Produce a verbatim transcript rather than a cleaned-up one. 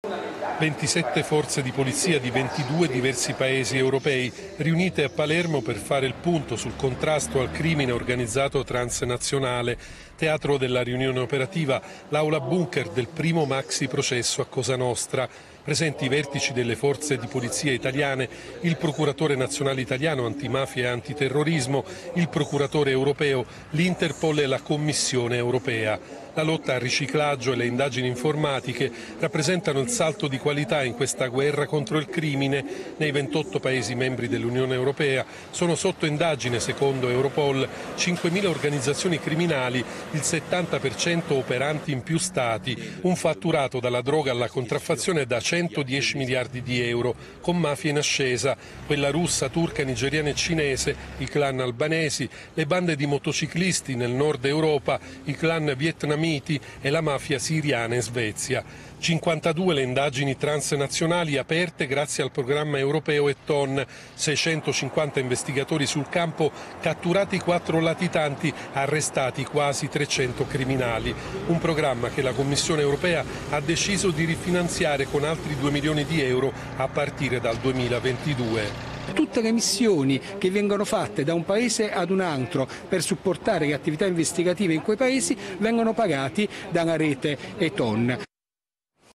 ventisette forze di polizia di ventidue diversi paesi europei riunite a Palermo per fare il punto sul contrasto al crimine organizzato transnazionale. Teatro della riunione operativa, l'aula bunker del primo maxi processo a Cosa Nostra. Presenti i vertici delle forze di polizia italiane, il procuratore nazionale italiano antimafia e antiterrorismo, il procuratore europeo, l'Interpol e la Commissione europea. La lotta al riciclaggio e le indagini informatiche rappresentano il salto di qualità in questa guerra contro il crimine. Nei ventotto Paesi membri dell'Unione Europea sono sotto indagine, secondo Europol, cinquemila organizzazioni criminali, il settanta per cento operanti in più Stati, un fatturato dalla droga alla contraffazione da centodieci miliardi di euro, con mafie in ascesa, quella russa, turca, nigeriana e cinese, i clan albanesi, le bande di motociclisti nel nord Europa, i clan vietnamiti e la mafia siriana in Svezia. cinquantadue le indagini transnazionali aperte grazie al programma europeo E T O N, seicentocinquanta investigatori sul campo, catturati quattro latitanti, arrestati quasi trecento criminali. Un programma che la Commissione europea ha deciso di rifinanziare con altri due milioni di euro a partire dal duemilaventidue. Tutte le missioni che vengono fatte da un paese ad un altro per supportare le attività investigative in quei paesi vengono pagati dalla rete E T O N.